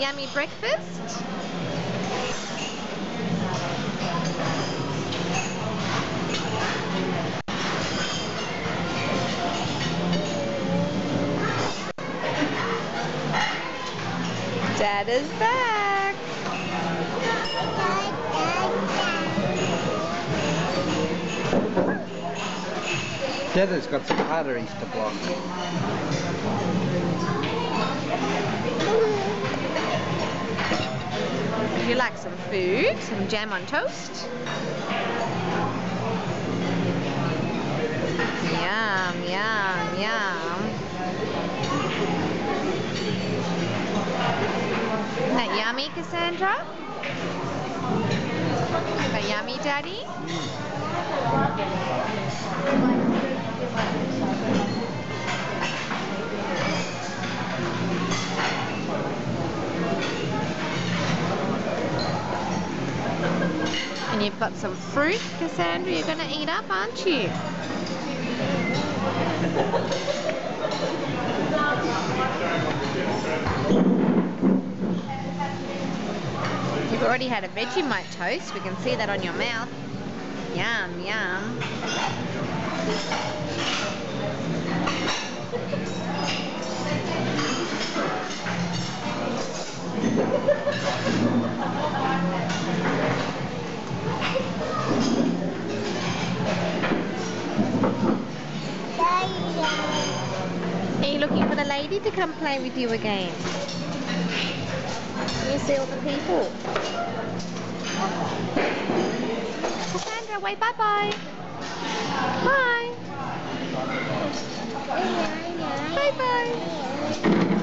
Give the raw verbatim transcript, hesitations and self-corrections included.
yummy breakfast? Dad is back. Dada's got some arteries to block. Would you like some food? Some jam on toast? Yum, yum, yum. Isn't that yummy, Cassandra? Is that yummy, Daddy? And you've got some fruit, Cassandra, you're going to eat up, aren't you? You've already had a Vegemite toast, we can see that on your mouth. Yum, yum. Are you looking for the lady to come play with you again? Can you see all the people? Cassandra, wave bye-bye. Bye. Bye-bye.